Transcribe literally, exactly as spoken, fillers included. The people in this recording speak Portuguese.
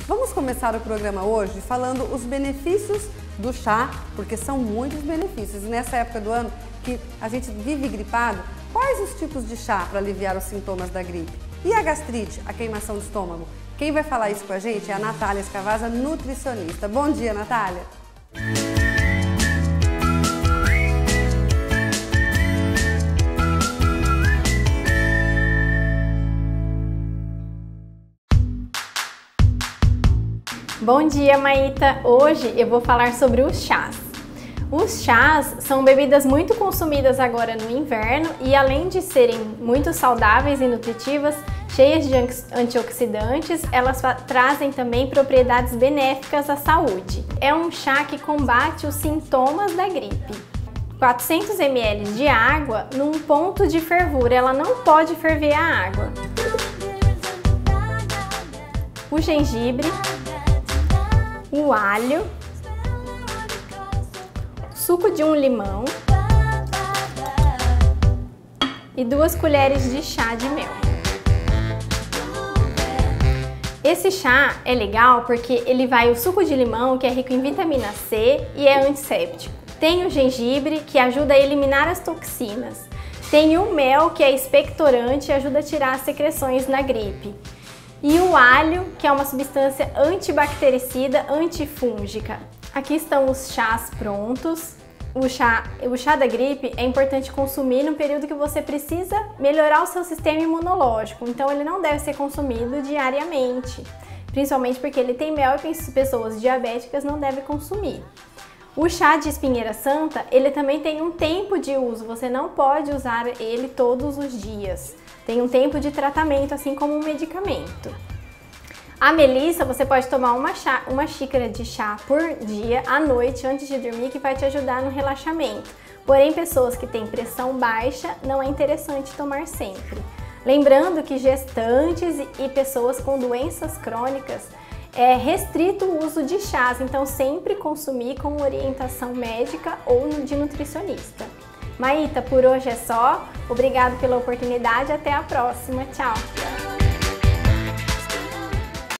Vamos começar o programa hoje falando os benefícios do chá, porque são muitos benefícios. E nessa época do ano que a gente vive gripado, quais os tipos de chá para aliviar os sintomas da gripe? E a gastrite, a queimação do estômago? Quem vai falar isso com a gente é a Natália Escavazza, nutricionista. Bom dia, Natália! Bom dia, Maíta! Hoje eu vou falar sobre os chás. Os chás são bebidas muito consumidas agora no inverno e, além de serem muito saudáveis e nutritivas, cheias de antioxidantes, elas trazem também propriedades benéficas à saúde. É um chá que combate os sintomas da gripe. quatrocentos mililitros de água num ponto de fervura, ela não pode ferver a água. O gengibre, o alho, suco de um limão e duas colheres de chá de mel. Esse chá é legal porque ele vai o suco de limão, que é rico em vitamina C e é antisséptico. Tem o gengibre, que ajuda a eliminar as toxinas. Tem o mel, que é expectorante e ajuda a tirar as secreções na gripe. E o alho, que é uma substância antibactericida, antifúngica. Aqui estão os chás prontos. O chá, o chá da gripe é importante consumir no período que você precisa melhorar o seu sistema imunológico. Então ele não deve ser consumido diariamente, principalmente porque ele tem mel e pessoas diabéticas não devem consumir. O chá de espinheira santa, ele também tem um tempo de uso, você não pode usar ele todos os dias. Tem um tempo de tratamento, assim como um medicamento. A melissa, você pode tomar uma, chá, uma xícara de chá por dia, à noite, antes de dormir, que vai te ajudar no relaxamento. Porém, pessoas que têm pressão baixa, não é interessante tomar sempre. Lembrando que gestantes e pessoas com doenças crônicas, é restrito o uso de chás, então sempre consumir com orientação médica ou de nutricionista. Maíta, por hoje é só. Obrigado pela oportunidade, até a próxima. Tchau!